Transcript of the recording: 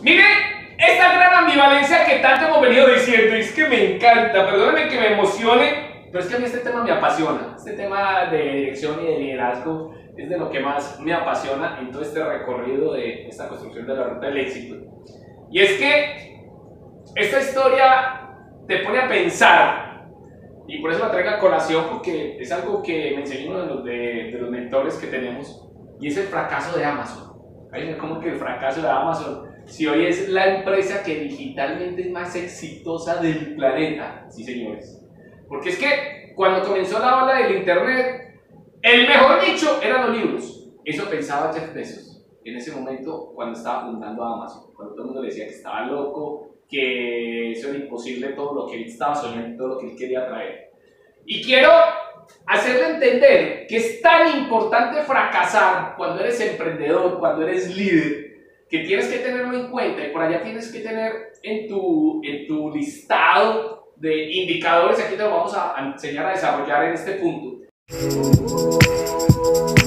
Mire, esta gran ambivalencia que tanto hemos venido diciendo, es que me encanta, perdónenme que me emocione, pero es que a mí este tema me apasiona. Este tema de dirección y de liderazgo es de lo que más me apasiona en todo este recorrido de esta construcción de la ruta del éxito. Y es que esta historia te pone a pensar, y por eso la traigo a colación, porque es algo que me enseñó uno de los mentores que tenemos, y es el fracaso de Amazon. ¿Cómo que el fracaso de Amazon? Si hoy es la empresa que digitalmente es más exitosa del planeta. Sí, señores. Porque es que cuando comenzó la ola del internet, el mejor nicho eran los libros. Eso pensaba Jeff Bezos en ese momento cuando estaba fundando Amazon. Cuando todo el mundo le decía que estaba loco, que eso era imposible, todo lo que él estaba soñando, todo lo que él quería traer. Y quiero hacerle entender que es tan importante fracasar cuando eres emprendedor, cuando eres líder, que tienes que tenerlo en cuenta y por allá tienes que tener en tu listado de indicadores. Aquí te lo vamos a enseñar a desarrollar en este punto.